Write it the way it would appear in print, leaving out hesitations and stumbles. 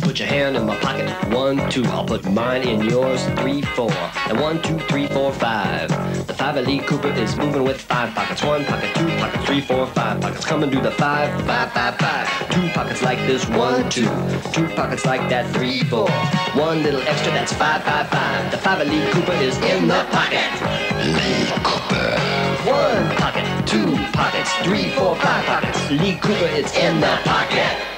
put your hand in my pocket. 1, 2, I'll put mine in yours. 3, 4, and 1, 2, 3, 4, 5. The 5 Lee Cooper is moving with 5 pockets. 1 pocket, 2 pockets, 3, 4, 5 pockets. Come and do the 5, 5, 5, 5. 2 pockets like this, 1, 2. 2 pockets like that, 3, 4. 1 little extra, that's 5, 5, 5. The 5 Lee Cooper is in the pocket. Lee Cooper. 1 pocket, 2 pockets, 3, 4, 5 pockets. Lee Cooper is in the pocket.